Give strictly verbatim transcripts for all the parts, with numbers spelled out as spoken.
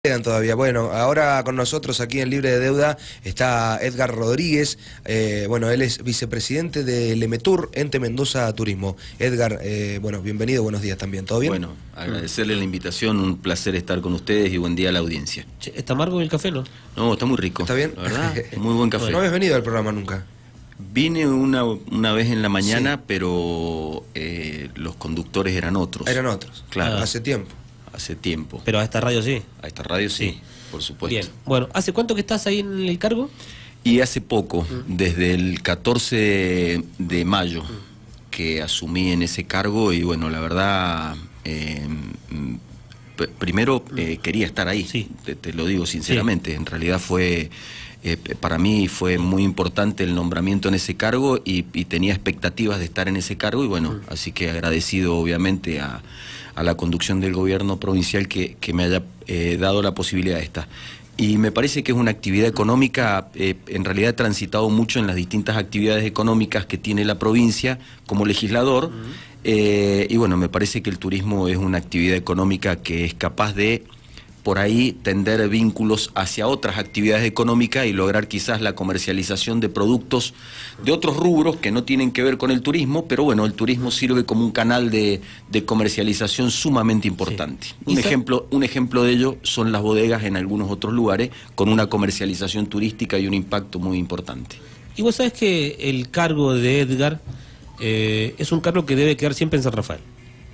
Quedan todavía. Bueno, ahora con nosotros aquí en Libre de Deuda está Edgar Rodríguez. Eh, bueno, él es vicepresidente de Lemetur, Ente Mendoza Turismo. Edgar, eh, bueno, bienvenido, buenos días también. ¿Todo bien? Bueno, agradecerle la invitación, un placer estar con ustedes y buen día a la audiencia. Che, ¿está amargo el café, no? No, está muy rico. ¿Está bien? La verdad, muy buen café. No habías venido al programa nunca. Vine una, una vez en la mañana, Sí. pero eh, los conductores eran otros. Eran otros. Claro. Ah, hace tiempo. Hace tiempo. Pero a esta radio sí. A esta radio sí, Sí. por supuesto. Bien. Bueno, ¿hace cuánto que estás ahí en el cargo? Y hace poco, desde el catorce de mayo, que asumí en ese cargo y bueno, la verdad, eh, p- primero eh, quería estar ahí, Sí. te, te lo digo sinceramente, en realidad fue, eh, para mí fue muy importante el nombramiento en ese cargo y, y tenía expectativas de estar en ese cargo y bueno, así que agradecido obviamente a, a la conducción del gobierno provincial que, que me haya eh, dado la posibilidad de esta. Y me parece que es una actividad económica, eh, en realidad he transitado mucho en las distintas actividades económicas que tiene la provincia como legislador, uh-huh. eh, y bueno, me parece que el turismo es una actividad económica que es capaz de, por ahí, tender vínculos hacia otras actividades económicas y lograr quizás la comercialización de productos de otros rubros que no tienen que ver con el turismo, pero bueno, el turismo sirve como un canal de, de comercialización sumamente importante. Sí. Un ejemplo, un ejemplo de ello son las bodegas en algunos otros lugares con una comercialización turística y un impacto muy importante. Y vos sabés que el cargo de Edgar eh, es un cargo que debe quedar siempre en San Rafael.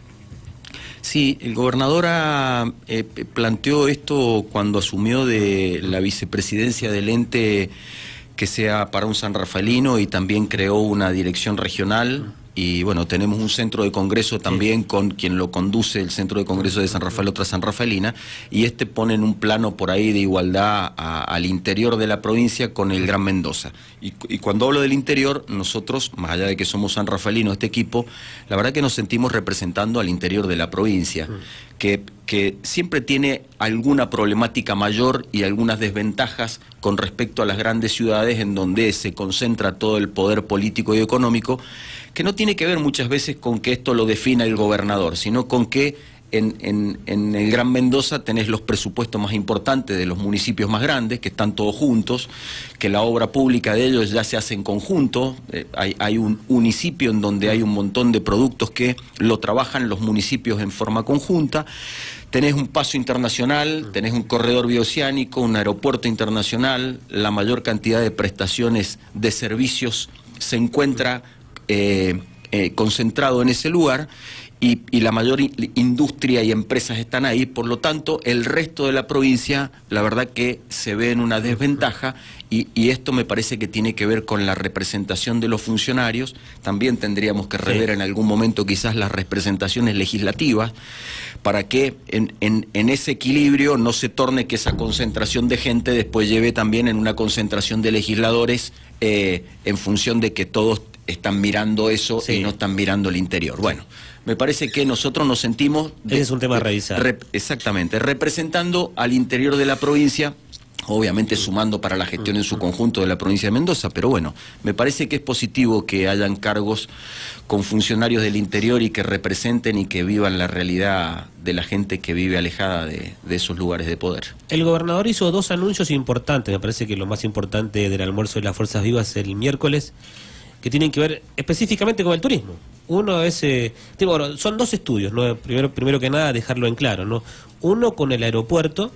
Sí, el gobernador ha, eh, planteó esto cuando asumió de la vicepresidencia del ente, que sea para un sanrafaelino, y también creó una dirección regional. Y bueno, tenemos un centro de congreso también, sí, con quien lo conduce el centro de congreso de San Rafael, otra sanrafaelina, y este pone en un plano por ahí de igualdad a, al interior de la provincia con el Gran Mendoza. Y, y cuando hablo del interior, nosotros, más allá de que somos sanrafaelinos, este equipo, la verdad que nos sentimos representando al interior de la provincia, que, que siempre tiene alguna problemática mayor y algunas desventajas con respecto a las grandes ciudades en donde se concentra todo el poder político y económico, que no tiene que ver muchas veces con que esto lo defina el gobernador, sino con que en, en, en el Gran Mendoza tenés los presupuestos más importantes de los municipios más grandes, que están todos juntos, que la obra pública de ellos ya se hace en conjunto, eh, hay, hay un municipio en donde hay un montón de productos que lo trabajan los municipios en forma conjunta. Tenés un paso internacional, tenés un corredor bioceánico, un aeropuerto internacional, la mayor cantidad de prestaciones de servicios se encuentra Eh, eh, concentrado en ese lugar y, y la mayor in industria y empresas están ahí, por lo tanto el resto de la provincia la verdad que se ve en una desventaja y, y esto me parece que tiene que ver con la representación de los funcionarios. También tendríamos que rever, sí, en algún momento quizás las representaciones legislativas para que en, en, en ese equilibrio no se torne que esa concentración de gente después lleve también en una concentración de legisladores eh, en función de que todos están mirando eso, sí, y no están mirando el interior. Bueno, me parece que nosotros nos sentimos... De, Ese es un tema a revisar. Rep, exactamente, representando al interior de la provincia, obviamente sumando para la gestión en su conjunto de la provincia de Mendoza, pero bueno, me parece que es positivo que hayan cargos con funcionarios del interior y que representen y que vivan la realidad de la gente que vive alejada de, de esos lugares de poder. El gobernador hizo dos anuncios importantes, me parece que lo más importante del almuerzo de las Fuerzas Vivas el miércoles, que tienen que ver específicamente con el turismo. Uno es, eh, digo, bueno, son dos estudios, ¿no? Primero, primero que nada dejarlo en claro, ¿no? Uno con el aeropuerto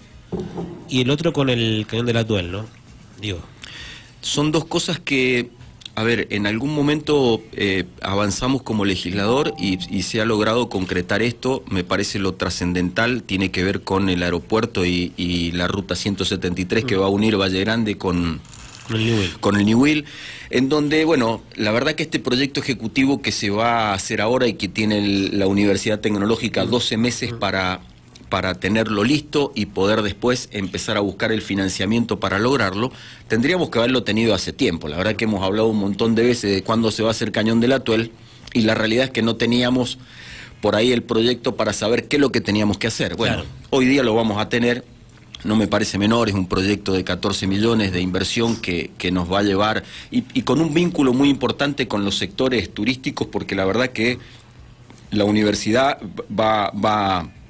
y el otro con el cañón del Atuel, ¿no? Digo. Son dos cosas que, a ver, en algún momento eh, avanzamos como legislador y, y se ha logrado concretar esto. Me parece lo trascendental, tiene que ver con el aeropuerto y, y la ruta ciento setenta y tres, que va a unir Valle Grande con... Con el Ñubil. Con el Ñubil, en donde, bueno, la verdad que este proyecto ejecutivo que se va a hacer ahora y que tiene el, la Universidad Tecnológica doce meses para, para tenerlo listo y poder después empezar a buscar el financiamiento para lograrlo, tendríamos que haberlo tenido hace tiempo. La verdad que hemos hablado un montón de veces de cuándo se va a hacer Cañón del Atuel y la realidad es que no teníamos por ahí el proyecto para saber qué es lo que teníamos que hacer. Bueno, claro, hoy día lo vamos a tener. No me parece menor, es un proyecto de catorce millones de inversión que, que nos va a llevar, y, y con un vínculo muy importante con los sectores turísticos, porque la verdad que la universidad va, va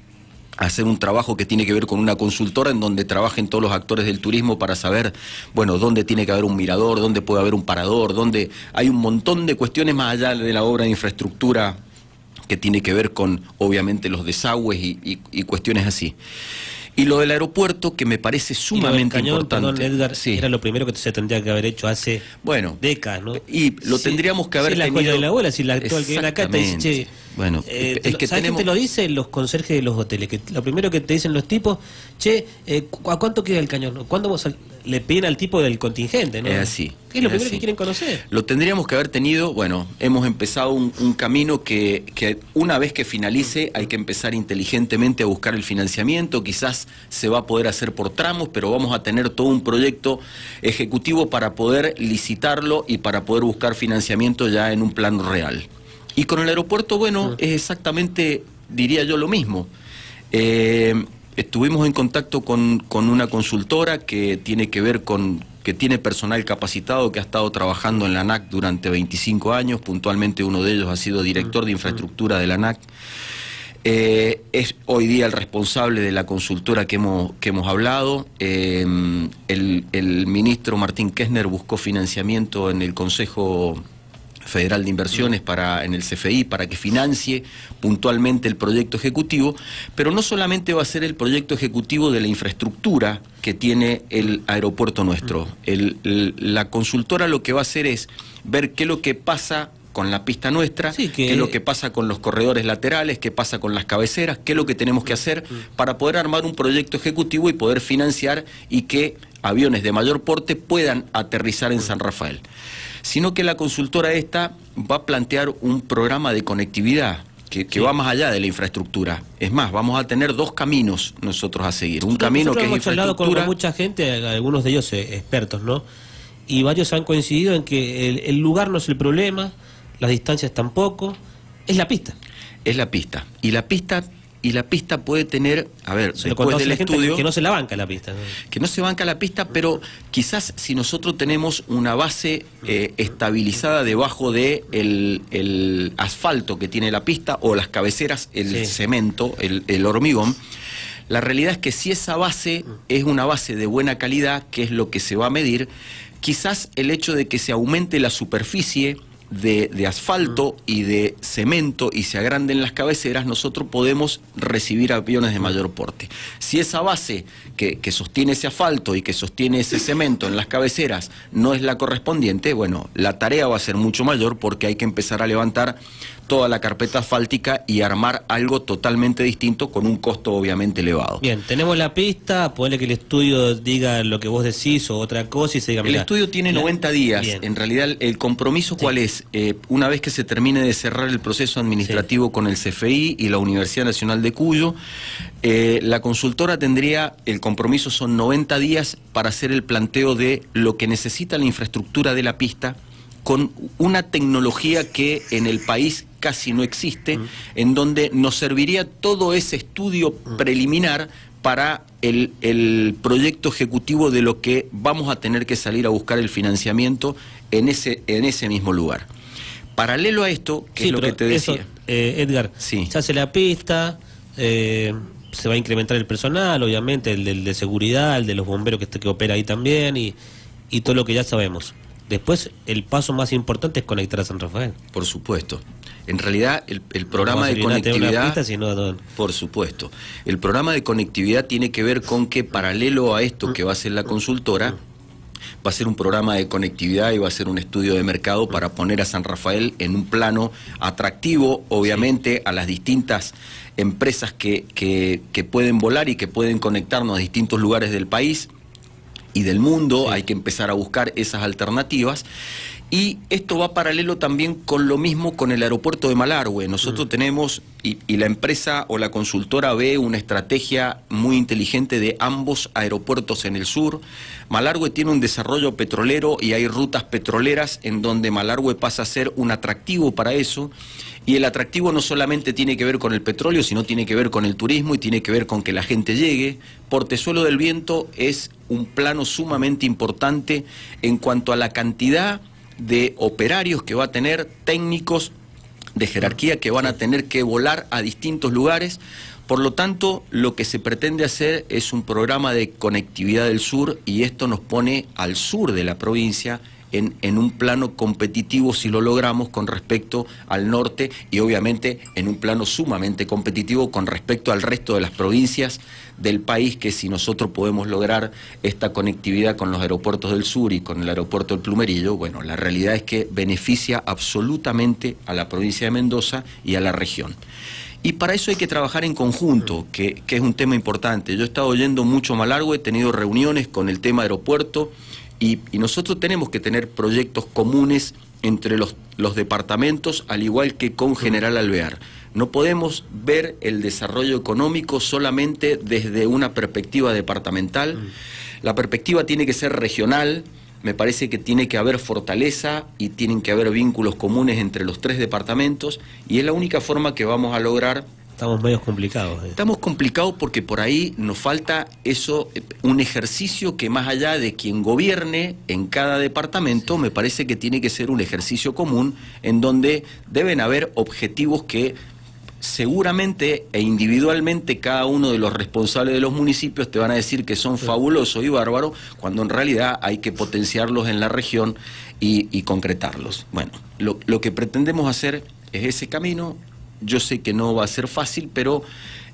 hacer un trabajo que tiene que ver con una consultora en donde trabajen todos los actores del turismo para saber, bueno, dónde tiene que haber un mirador, dónde puede haber un parador, dónde hay un montón de cuestiones más allá de la obra de infraestructura que tiene que ver con, obviamente, los desagües y, y, y cuestiones así. Y lo del aeropuerto, que me parece sumamente cañón, importante. Perdón, Edgar, sí. Era lo primero que se tendría que haber hecho hace bueno, décadas, ¿no? Y lo sí, tendríamos que haber sí, la tenido... joya de la abuela, si la actual que viene acá te dice, che, bueno, eh, es que ¿sabes tenemos... qué te lo dicen los conserjes de los hoteles? Que lo primero que te dicen los tipos, che, eh, ¿a cuánto queda el cañón? ¿Cuándo vos al... le piden al tipo del contingente, ¿no? Es así. ¿Qué es lo es primero así. que quieren conocer? Lo tendríamos que haber tenido, bueno, hemos empezado un, un camino que, que una vez que finalice hay que empezar inteligentemente a buscar el financiamiento, quizás se va a poder hacer por tramos, pero vamos a tener todo un proyecto ejecutivo para poder licitarlo y para poder buscar financiamiento ya en un plano real. Y con el aeropuerto, bueno, es exactamente, diría yo, lo mismo. Eh, estuvimos en contacto con, con una consultora que tiene que ver con, que tiene personal capacitado que ha estado trabajando en la ANAC durante veinticinco años, puntualmente uno de ellos ha sido director de infraestructura de la ANAC. Eh, es hoy día el responsable de la consultora que hemos, que hemos hablado. Eh, el, el ministro Martín Kessner buscó financiamiento en el Consejo Federal de Inversiones para, en el C F I para que financie puntualmente el proyecto ejecutivo, pero no solamente va a ser el proyecto ejecutivo de la infraestructura que tiene el aeropuerto nuestro. El, el, la consultora lo que va a hacer es ver qué es lo que pasa con la pista nuestra, sí, que... qué es lo que pasa con los corredores laterales, qué pasa con las cabeceras, qué es lo que tenemos que hacer para poder armar un proyecto ejecutivo y poder financiar y que aviones de mayor porte puedan aterrizar en San Rafael. Sino que la consultora esta va a plantear un programa de conectividad que, que sí. va más allá de la infraestructura. Es más, vamos a tener dos caminos nosotros a seguir. Un nosotros, camino nosotros que hemos es infraestructura... hablado con mucha gente, algunos de ellos eh, expertos, ¿no? Y varios han coincidido en que el, el lugar no es el problema, las distancias tampoco, es la pista. Es la pista. Y la pista... Y la pista puede tener, a ver, se después del estudio... Que no se la banca la pista. ¿no? Que no se banca la pista, pero quizás si nosotros tenemos una base eh, estabilizada debajo de el, el asfalto que tiene la pista, o las cabeceras, el sí. cemento, el, el hormigón, la realidad es que si esa base es una base de buena calidad, que es lo que se va a medir, quizás el hecho de que se aumente la superficie De, de asfalto y de cemento y se agranden las cabeceras, nosotros podemos recibir aviones de mayor porte. Si esa base que, que sostiene ese asfalto y que sostiene ese cemento en las cabeceras no es la correspondiente, bueno, la tarea va a ser mucho mayor porque hay que empezar a levantar toda la carpeta asfáltica y armar algo totalmente distinto con un costo obviamente elevado. Bien, tenemos la pista, ponle que el estudio diga lo que vos decís o otra cosa y se diga... El estudio tiene noventa días, bien. En realidad el compromiso sí. ¿cuál es? Eh, una vez que se termine de cerrar el proceso administrativo sí. con el C F I y la Universidad Nacional de Cuyo, eh, la consultora tendría, el compromiso son noventa días para hacer el planteo de lo que necesita la infraestructura de la pista con una tecnología que en el país casi no existe, mm. en donde nos serviría todo ese estudio mm. preliminar para el, el proyecto ejecutivo de lo que vamos a tener que salir a buscar el financiamiento en ese, en ese mismo lugar. Paralelo a esto, que sí, es lo que te decía. Eso, eh, Edgar, sí. se hace la pista, eh, se va a incrementar el personal, obviamente, el de, el de seguridad, el de los bomberos que, que opera ahí también, y, y todo lo que ya sabemos. Después, el paso más importante es conectar a San Rafael. Por supuesto. En realidad, el, el programa de conectividad... Pista, sino no... Por supuesto. El programa de conectividad tiene que ver con que, paralelo a esto que va a hacer la consultora, va a ser un programa de conectividad y va a ser un estudio de mercado para poner a San Rafael en un plano atractivo, obviamente, sí. a las distintas empresas que, que, que pueden volar y que pueden conectarnos a distintos lugares del país y del mundo. Sí. Hay que empezar a buscar esas alternativas. Y esto va paralelo también con lo mismo con el aeropuerto de Malargüe. Nosotros mm. tenemos, y, y la empresa o la consultora ve una estrategia muy inteligente de ambos aeropuertos en el sur. Malargüe tiene un desarrollo petrolero y hay rutas petroleras en donde Malargüe pasa a ser un atractivo para eso. Y el atractivo no solamente tiene que ver con el petróleo, sino tiene que ver con el turismo y tiene que ver con que la gente llegue. Portezuelo del Viento es un plano sumamente importante en cuanto a la cantidad de operarios que va a tener, técnicos de jerarquía que van a tener que volar a distintos lugares, Por lo tanto, lo que se pretende hacer es un programa de conectividad del sur, y esto nos pone al sur de la provincia en, en un plano competitivo, si lo logramos, con respecto al norte, y obviamente en un plano sumamente competitivo con respecto al resto de las provincias del país, que si nosotros podemos lograr esta conectividad con los aeropuertos del sur y con el aeropuerto del Plumerillo, bueno, la realidad es que beneficia absolutamente a la provincia de Mendoza y a la región. Y para eso hay que trabajar en conjunto, que, que es un tema importante. Yo he estado yendo mucho más largo, he tenido reuniones con el tema aeropuerto, y, y nosotros tenemos que tener proyectos comunes entre los, los departamentos, al igual que con General Alvear. No podemos ver el desarrollo económico solamente desde una perspectiva departamental. La perspectiva tiene que ser regional. Me parece que tiene que haber fortaleza y tienen que haber vínculos comunes entre los tres departamentos, y es la única forma que vamos a lograr. Estamos medio complicados. ¿eh? Estamos complicados porque por ahí nos falta eso, un ejercicio que más allá de quien gobierne en cada departamento, me parece que tiene que ser un ejercicio común en donde deben haber objetivos que seguramente e individualmente cada uno de los responsables de los municipios te van a decir que son fabulosos y bárbaros, cuando en realidad hay que potenciarlos en la región y, y concretarlos. Bueno, lo, lo que pretendemos hacer es ese camino. Yo sé que no va a ser fácil, pero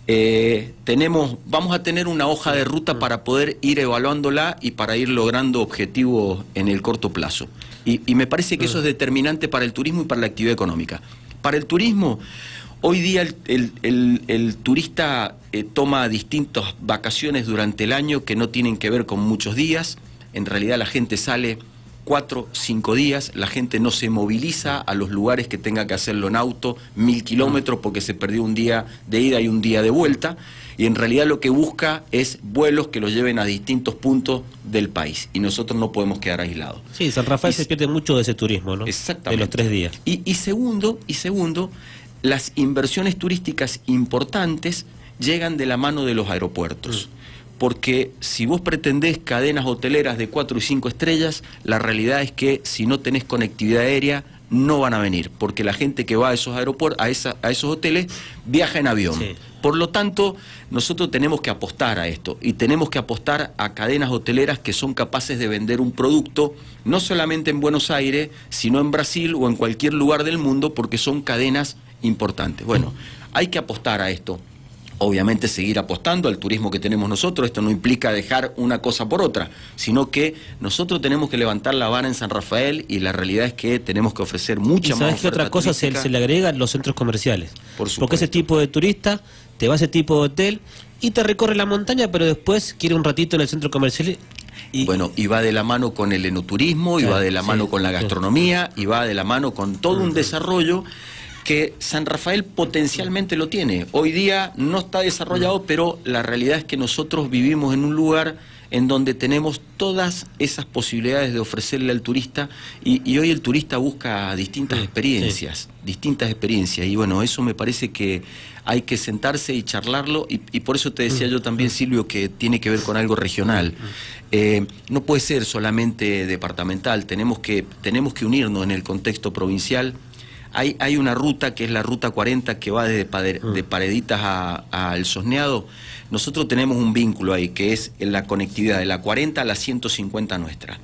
eh, tenemos, vamos a tener una hoja de ruta para poder ir evaluándola y para ir logrando objetivos en el corto plazo. Y, y me parece que eso es determinante para el turismo y para la actividad económica. Para el turismo, hoy día el, el, el, el turista eh, toma distintas vacaciones durante el año que no tienen que ver con muchos días. En realidad la gente sale cuatro, cinco días, la gente no se moviliza a los lugares que tenga que hacerlo en auto, mil kilómetros, porque se perdió un día de ida y un día de vuelta, y en realidad lo que busca es vuelos que los lleven a distintos puntos del país, y nosotros no podemos quedar aislados. Sí, San Rafael y, se pierde mucho de ese turismo, ¿no? Exactamente. De los tres días. Y, y segundo, y segundo, las inversiones turísticas importantes llegan de la mano de los aeropuertos. Mm. Porque si vos pretendés cadenas hoteleras de cuatro y cinco estrellas, la realidad es que si no tenés conectividad aérea, no van a venir, porque la gente que va a esos aeropuertos, a, esa, a esos hoteles, viaja en avión. Sí. Por lo tanto, nosotros tenemos que apostar a esto, y tenemos que apostar a cadenas hoteleras que son capaces de vender un producto, no solamente en Buenos Aires, sino en Brasil o en cualquier lugar del mundo, porque son cadenas importantes. Bueno, hay que apostar a esto. Obviamente seguir apostando al turismo que tenemos nosotros. Esto no implica dejar una cosa por otra, sino que nosotros tenemos que levantar la vara en San Rafael, y la realidad es que tenemos que ofrecer mucha más oferta. ¿Y sabes qué otra cosa se, se le agrega? Los centros comerciales. Por supuesto. Porque ese tipo de turista te va a ese tipo de hotel y te recorre la montaña, pero después quiere un ratito en el centro comercial. Y... Bueno, y va de la mano con el enoturismo, claro, y va de la mano sí, con la gastronomía, sí, y va de la mano con todo un desarrollo que San Rafael potencialmente lo tiene. Hoy día no está desarrollado, pero la realidad es que nosotros vivimos en un lugar en donde tenemos todas esas posibilidades de ofrecerle al turista, y, y hoy el turista busca distintas experiencias, sí. distintas experiencias, y bueno, eso me parece que hay que sentarse y charlarlo, y, y por eso te decía yo también, Silvio, que tiene que ver con algo regional. Eh, no puede ser solamente departamental, tenemos que, tenemos que unirnos en el contexto provincial. Hay, hay una ruta que es la ruta cuarenta que va desde Pader, de Pareditas a, a El Sosneado. Nosotros tenemos un vínculo ahí, que es la conectividad de la cuarenta a la ciento cincuenta nuestra.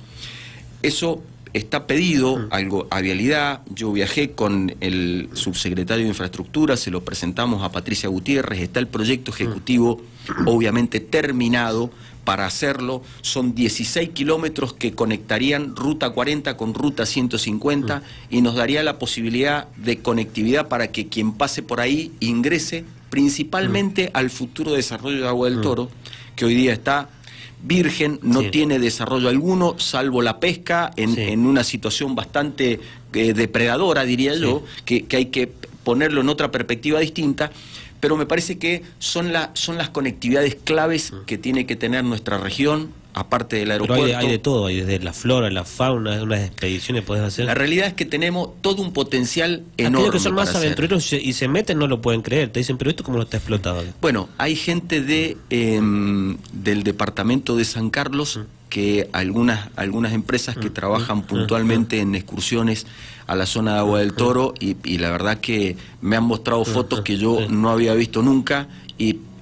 Eso está pedido algo a Vialidad. Yo viajé con el subsecretario de Infraestructura, se lo presentamos a Patricia Gutiérrez, está el proyecto ejecutivo obviamente terminado para hacerlo. Son dieciséis kilómetros que conectarían ruta cuarenta con ruta ciento cincuenta, y nos daría la posibilidad de conectividad para que quien pase por ahí ingrese principalmente al futuro desarrollo de Agua del Toro, que hoy día está virgen, no sí. tiene desarrollo alguno, salvo la pesca, en, sí. en una situación bastante eh, depredadora, diría sí. yo, que, que hay que ponerlo en otra perspectiva distinta. Pero me parece que son, la, son las conectividades claves que tiene que tener nuestra región, aparte del aeropuerto. Pero hay, hay de todo, hay desde la flora, la fauna, unas expediciones podés hacer. La realidad es que tenemos todo un potencial enorme. Aquellos que son más aventureros y se meten no lo pueden creer, te dicen, pero esto cómo no está explotado. Bueno, hay gente de eh, del departamento de San Carlos, que algunas, algunas empresas que trabajan puntualmente en excursiones a la zona de Agua del Toro, y, y la verdad que me han mostrado fotos que yo no había visto nunca, y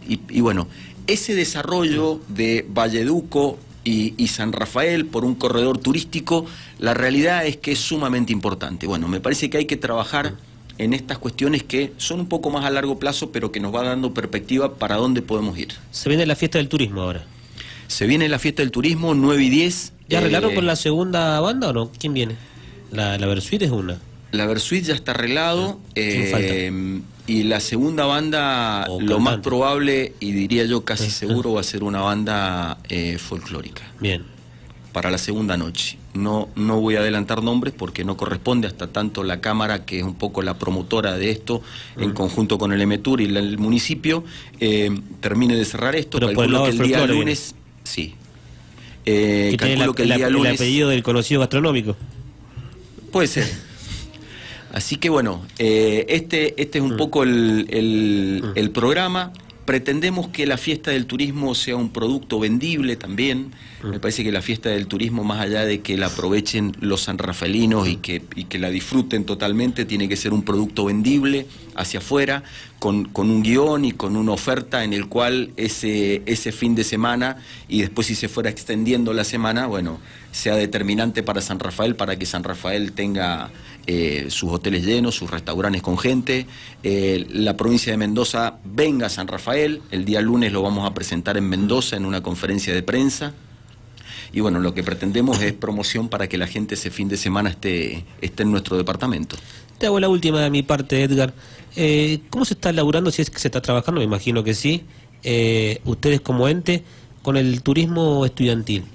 y, y bueno, ese desarrollo de Valleduco y, y San Rafael por un corredor turístico, la realidad es que es sumamente importante. Bueno, me parece que hay que trabajar en estas cuestiones que son un poco más a largo plazo, pero que nos va dando perspectiva para dónde podemos ir. Se viene la fiesta del turismo ahora. Se viene la fiesta del turismo, nueve y diez. ¿Ya arreglaron eh, con la segunda banda o no? ¿Quién viene? La, la Versuit es una. La Versuit ya está arreglado. ¿Quién eh, falta? Y la segunda banda, O lo más cantante. probable, y diría yo casi Ah, seguro, va a ser una banda eh, folclórica. Bien. Para la segunda noche. No, no voy a adelantar nombres porque no corresponde, hasta tanto la Cámara, que es un poco la promotora de esto, en Mm. conjunto con el Emetur y la- el municipio, eh, termine de cerrar esto. Pero por el Calculo lado que del el día folclore lunes... Sí. Eh, que tiene calculo la- que el la- día el lunes... apellido del conocido gastronómico. Puede ser. Así que bueno, eh, este, este es un Mm. poco el, el, Mm. el programa. Pretendemos que la fiesta del turismo sea un producto vendible también. Mm. Me parece que la fiesta del turismo, más allá de que la aprovechen los sanrafaelinos y que, y que la disfruten totalmente, tiene que ser un producto vendible hacia afuera, con, con un guión y con una oferta en el cual ese, ese fin de semana, y después si se fuera extendiendo la semana, bueno, sea determinante para San Rafael, para que San Rafael tenga eh, sus hoteles llenos, sus restaurantes con gente. Eh, la provincia de Mendoza venga a San Rafael, el día lunes lo vamos a presentar en Mendoza en una conferencia de prensa. Y bueno, lo que pretendemos es promoción para que la gente ese fin de semana esté, esté en nuestro departamento. Te hago la última de mi parte, Edgar. Eh, ¿Cómo se está laburando, si es que se está trabajando? Me imagino que sí. Eh, ustedes como ente, con el turismo estudiantil.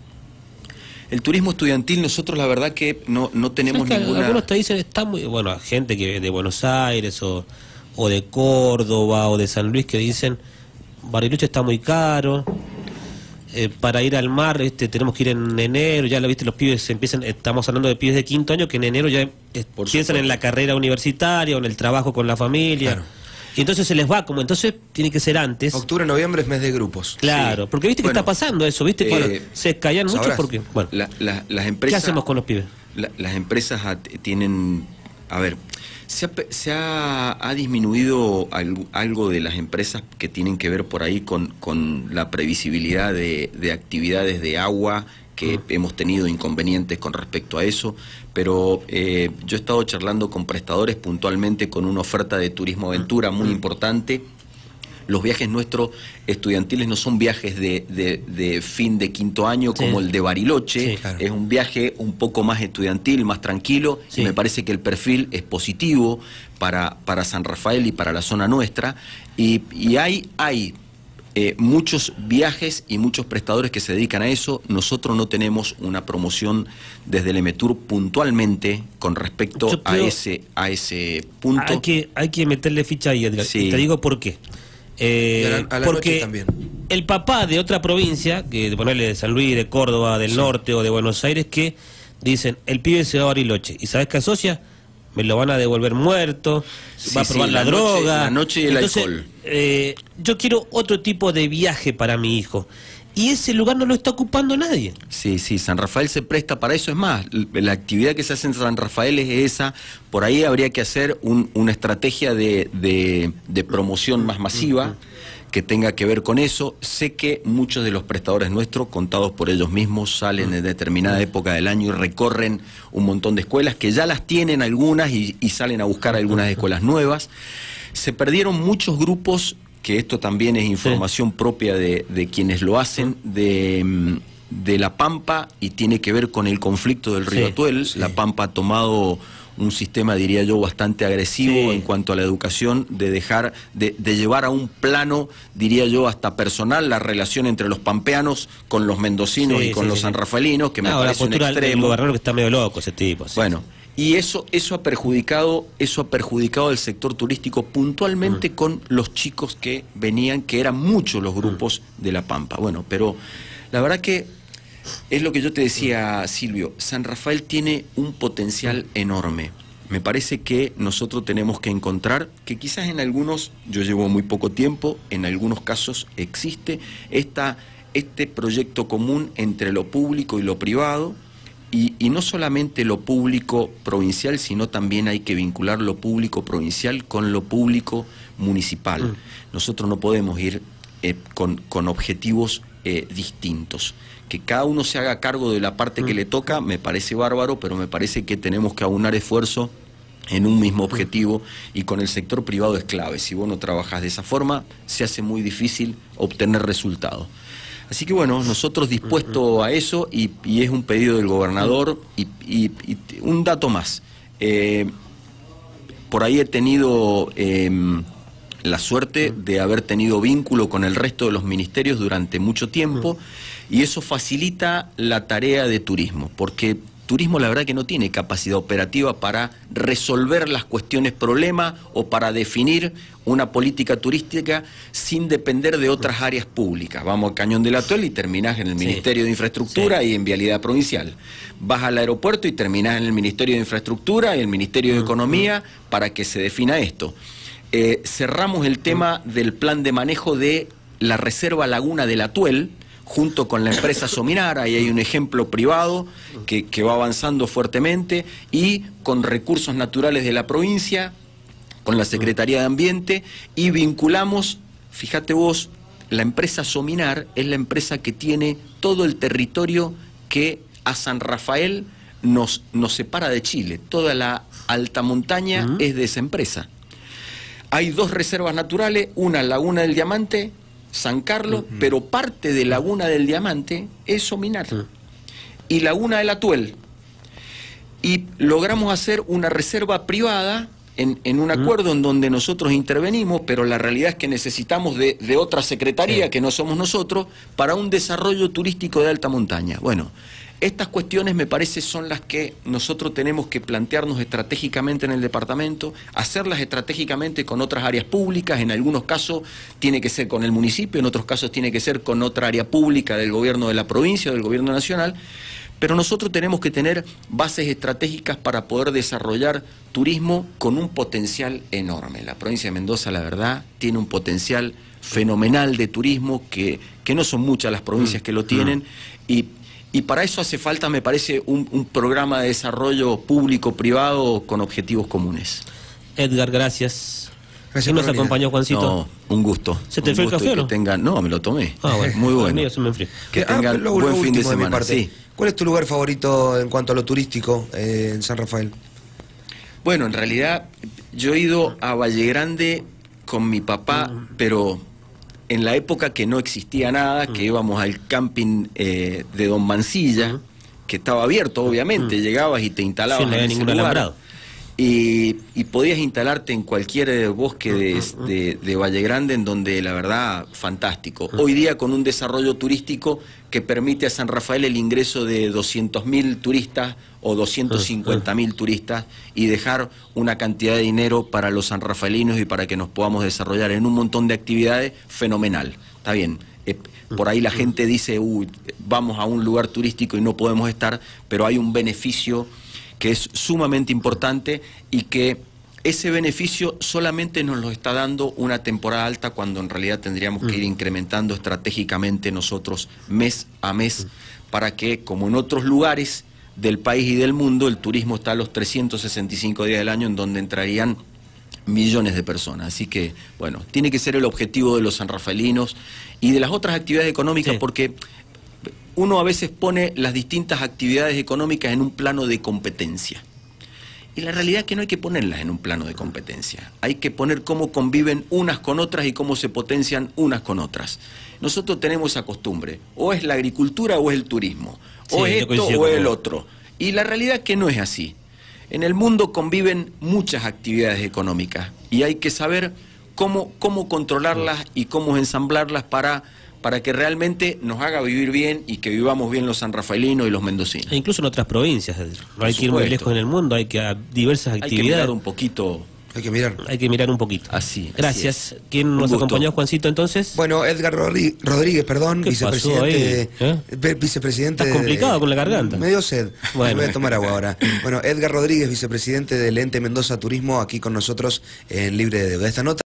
El turismo estudiantil, nosotros la verdad que no, no tenemos ¿Sabes que ninguna... algunos te dicen, está muy... Bueno, gente que de Buenos Aires o, o de Córdoba o de San Luis que dicen, Bariloche está muy caro, eh, para ir al mar este tenemos que ir en enero, ya lo viste, los pibes empiezan, estamos hablando de pibes de quinto año que en enero ya eh, Por piensan supuesto. en la carrera universitaria o en el trabajo con la familia. Claro. Y entonces se les va como, entonces tiene que ser antes. Octubre, noviembre es mes de grupos. Claro, Sí. porque viste que Bueno, está pasando eso, viste, eh, Bueno, se callan mucho sabrás. porque, bueno, La- la- las ¿qué empresas... hacemos con los pibes? La- las empresas a- tienen, a ver, se ha, pe- se ha, ha disminuido algo, algo de las empresas que tienen que ver por ahí con, con la previsibilidad de, de actividades de agua, que Mm. hemos tenido inconvenientes con respecto a eso, pero eh, yo he estado charlando con prestadores puntualmente con una oferta de turismo aventura muy importante. Los viajes nuestros estudiantiles no son viajes de, de- de fin de quinto año Sí. como el de Bariloche, Sí, claro. es un viaje un poco más estudiantil, más tranquilo, Sí. y me parece que el perfil es positivo para, para San Rafael y para la zona nuestra, y, y hay, hay eh, muchos viajes y muchos prestadores que se dedican a eso. Nosotros no tenemos una promoción desde el Emetur puntualmente con respecto Yo a creo- ese, a ese punto. Hay que, hay que meterle ficha ahí, Edgar. Sí. Y te digo por qué. Eh, Y a la- a la porque noche también. el papá de otra provincia, que de ponerle de San Luis, de Córdoba, del Sí. norte o de Buenos Aires, que dicen, el pibe se va a Bariloche. ¿Y sabes qué asocia? Me lo van a devolver muerto, Sí, va a sí, probar la, la noche- droga. la noche y el Entonces, alcohol. eh, yo quiero otro tipo de viaje para mi hijo. Y ese lugar no lo está ocupando nadie. Sí, sí, San Rafael se presta para eso. Es más, l- la actividad que se hace en San Rafael es esa. Por ahí habría que hacer un- una estrategia de, de- de promoción más masiva que tenga que ver con eso. Sé que muchos de los prestadores nuestros, contados por ellos mismos, salen en determinada época del año y recorren un montón de escuelas, que ya las tienen algunas y, y salen a buscar algunas escuelas nuevas. Se perdieron muchos grupos, que esto también es información propia de, de quienes lo hacen, de, mm, de La Pampa, y tiene que ver con el conflicto del río Sí, Atuel. sí. La Pampa ha tomado un sistema, diría yo, bastante agresivo Sí. en cuanto a la educación, de dejar, de, de llevar a un plano, diría yo, hasta personal, la relación entre los pampeanos con los mendocinos Sí, y con sí, los sí. sanrafaelinos, que me No, la parece un postura del extremo. gobernador que está medio loco, ese tipo. sí. Bueno, y eso, eso ha perjudicado, eso ha perjudicado al sector turístico puntualmente con los chicos que venían, que eran muchos los grupos de La Pampa. Bueno, pero la verdad que es lo que yo te decía, Silvio, San Rafael tiene un potencial enorme. Me parece que nosotros tenemos que encontrar que quizás en algunos, yo llevo muy poco tiempo, en algunos casos existe esta, este proyecto común entre lo público y lo privado. Y, y no solamente lo público provincial, sino también hay que vincular lo público provincial con lo público municipal. Mm. Nosotros no podemos ir eh, con, con objetivos eh, distintos. Que cada uno se haga cargo de la parte que le toca me parece bárbaro, pero me parece que tenemos que aunar esfuerzo en un mismo objetivo, y con el sector privado es clave. Si vos no trabajás de esa forma, se hace muy difícil obtener resultados. Así que bueno, nosotros dispuestos a eso, y, y es un pedido del gobernador. Y, y, y un dato más, eh, por ahí he tenido eh, la suerte de haber tenido vínculo con el resto de los ministerios durante mucho tiempo, y eso facilita la tarea de turismo, porque turismo la verdad que no tiene capacidad operativa para resolver las cuestiones problema o para definir una política turística sin depender de otras áreas públicas. Vamos al Cañón del Atuel y terminás en el sí. Ministerio de Infraestructura sí. y en Vialidad Provincial. Vas al aeropuerto y terminás en el Ministerio de Infraestructura y el Ministerio de Economía para que se defina esto. Eh, cerramos el tema del plan de manejo de la Reserva Laguna del Atuel, junto con la empresa Sominar. Ahí hay un ejemplo privado que, que va avanzando fuertemente, y con recursos naturales de la provincia, con la Secretaría de Ambiente, y vinculamos, fíjate vos, la empresa Sominar es la empresa que tiene todo el territorio que a San Rafael nos, nos separa de Chile. Toda la alta montaña uh-huh. es de esa empresa. Hay dos reservas naturales, una Laguna del Diamante, San Carlos, uh-huh. pero parte de Laguna del Diamante es Sominar, uh-huh. y Laguna del Atuel. Y logramos hacer una reserva privada en, en un acuerdo uh-huh. en donde nosotros intervenimos, pero la realidad es que necesitamos de, de otra secretaría, sí. que no somos nosotros, para un desarrollo turístico de alta montaña. Bueno, estas cuestiones me parece son las que nosotros tenemos que plantearnos estratégicamente en el departamento, hacerlas estratégicamente con otras áreas públicas. En algunos casos tiene que ser con el municipio, en otros casos tiene que ser con otra área pública del gobierno de la provincia o del gobierno nacional, pero nosotros tenemos que tener bases estratégicas para poder desarrollar turismo con un potencial enorme. La provincia de Mendoza, la verdad, tiene un potencial fenomenal de turismo, que, que no son muchas las provincias que lo tienen, y Y para eso hace falta, me parece, un, un programa de desarrollo público-privado con objetivos comunes. Edgar, gracias. Gracias. ¿Quién nos acompañó, Juancito? No, un gusto. ¿Se te fue el café o no? Tengan, no, me lo tomé. Ah, bueno. Muy bueno. Mío se me enfrió. Que tengan ah, un buen fin de semana. De sí. ¿Cuál es tu lugar favorito en cuanto a lo turístico eh, en San Rafael? Bueno, en realidad yo he ido a Valle Grande con mi papá, uh-huh. pero en la época que no existía nada, que íbamos al camping eh, de Don Mancilla, uh-huh. que estaba abierto, obviamente, uh-huh. llegabas y te instalabas sí, no en ese lugar, y, y podías instalarte en cualquier bosque de, uh-huh. de, de Valle Grande, en donde la verdad, fantástico. Uh-huh. Hoy día con un desarrollo turístico que permite a San Rafael el ingreso de doscientos mil turistas o doscientos cincuenta mil uh-huh. turistas, y dejar una cantidad de dinero para los sanrafaelinos y para que nos podamos desarrollar en un montón de actividades, fenomenal. Está bien, eh, por ahí la gente dice, uy, vamos a un lugar turístico y no podemos estar, pero hay un beneficio que es sumamente importante, y que ese beneficio solamente nos lo está dando una temporada alta, cuando en realidad tendríamos que ir incrementando estratégicamente nosotros mes a mes, para que, como en otros lugares del país y del mundo, el turismo está a los trescientos sesenta y cinco días del año, en donde entrarían millones de personas. Así que, bueno, tiene que ser el objetivo de los sanrafaelinos y de las otras actividades económicas, sí. porque uno a veces pone las distintas actividades económicas en un plano de competencia. Y la realidad es que no hay que ponerlas en un plano de competencia. Hay que poner cómo conviven unas con otras y cómo se potencian unas con otras. Nosotros tenemos esa costumbre. O es la agricultura o es el turismo. O sí, es esto o es el otro. Y la realidad es que no es así. En el mundo conviven muchas actividades económicas, y hay que saber cómo, cómo controlarlas y cómo ensamblarlas para... para que realmente nos haga vivir bien y que vivamos bien los sanrafaelinos y los mendocinos. E incluso en otras provincias, no hay que ir muy lejos en el mundo, hay que a diversas actividades. Hay que mirar un poquito. Hay que mirar. Hay que mirar un poquito. Así. Gracias. Así ¿Quién nos acompañó, Juancito, entonces? Bueno, Edgar Rodríguez, perdón, vicepresidente. ¿Eh? vicepresidente. Estás complicado de, con la garganta. Me dio sed. Bueno. Me voy a tomar agua ahora. Bueno, Edgar Rodríguez, vicepresidente del ente Mendoza Turismo, aquí con nosotros en Libre de Deuda. Esta nota.